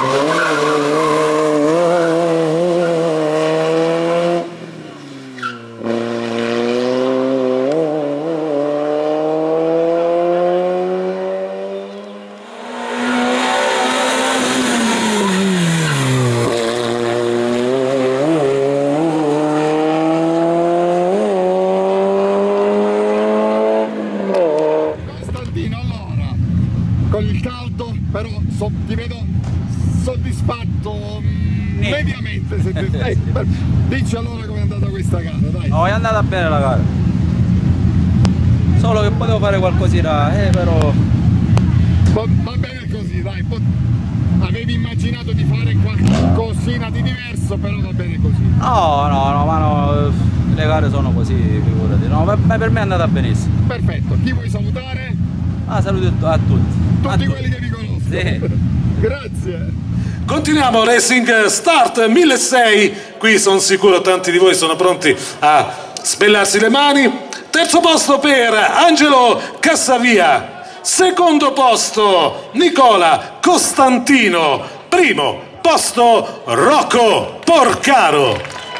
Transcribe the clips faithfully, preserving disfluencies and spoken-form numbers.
Con il caldo, però so, ti vedo soddisfatto mm, mediamente. Se ti... eh, dici allora come è andata questa gara, dai. No, è andata bene la gara. Solo che potevo fare qualcosina, eh, però... Va, va bene così, dai. Avevi immaginato di fare qualcosina di diverso, però va bene così. No, no, no, ma no, le gare sono così, figurati. No, ma per me è andata benissimo. Perfetto, chi vuoi salutare? Ah, saluto a tutti. Tutti quelli che vi conoscono. Sì. Grazie. Continuiamo Racing Start milleseicento. Qui sono sicuro tanti di voi sono pronti a sbellarsi le mani. Terzo posto per Angelo Cassavia. Secondo posto Nicola Costantino. Primo posto Rocco Porcaro.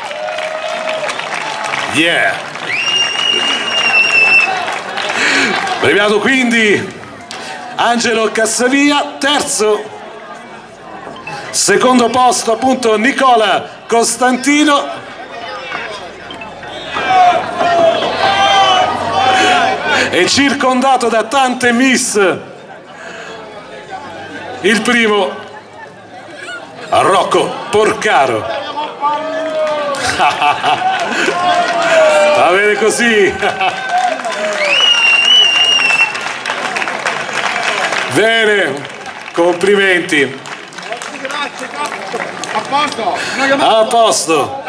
Yeah. Premiato quindi Angelo Cassavia, terzo, secondo posto appunto Nicola Costantino, e circondato da tante miss il primo Rocco Porcaro. Va bene così. Bene, complimenti. Grazie, a posto. A posto.